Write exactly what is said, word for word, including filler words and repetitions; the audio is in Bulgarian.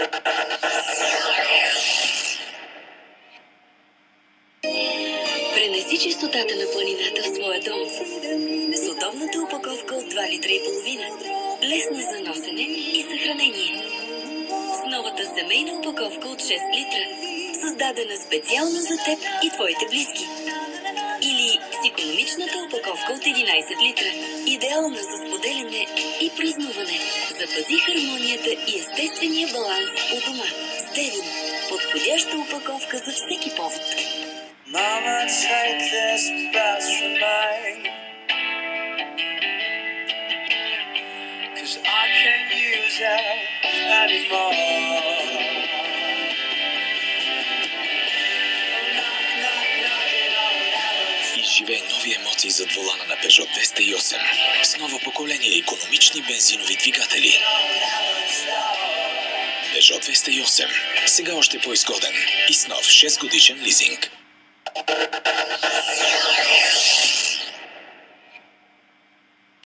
Пренеси чистотата на планината в своя дом с удобната опаковка от два литра и половина. Лесна за носене и съхранение. С новата семейна опаковка от шест литра, създадена специално за теб и твоите близки. Или с икономичната опаковка от единайсет литра, идеална за споделяне и празнуване. Запази хармонията и естествения баланс у дома. Стевин – подходяща опаковка за всеки повод. Mama, take this bus from mine, 'cause I can't use it anymore. Изживей нови емоции зад волана на Peugeot двеста и осем с ново поколение икономични бензинови двигатели. Peugeot двеста и осем. Сега още по-изгоден и с нов шест годишен лизинг.